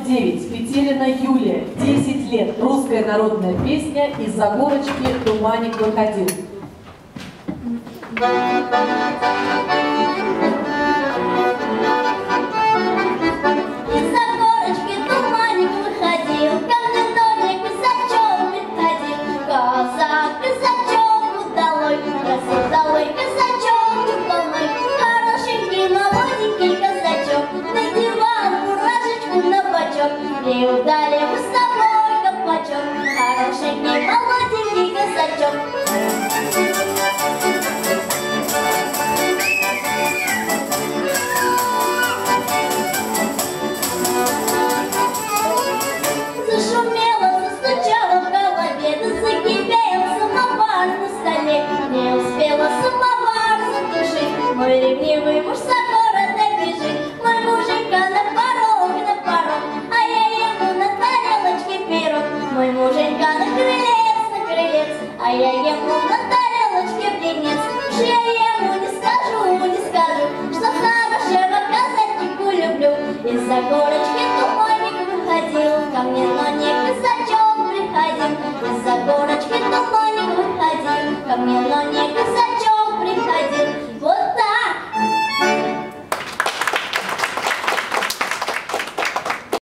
9. Петелина Юлия. 10 лет. Русская народная песня «Из-за горочки туманик выходил». И удали мы с тобой колпачок, хорошенький молоденький казачок. Зашумело, застучало в голове, да закипел самовар на столе. Не успела самовар затушить, мой ревнивый муж за города бежит. Мой муженька на порог, а я ему на тарелочке пирог. Мой муженька на крылец, а я ему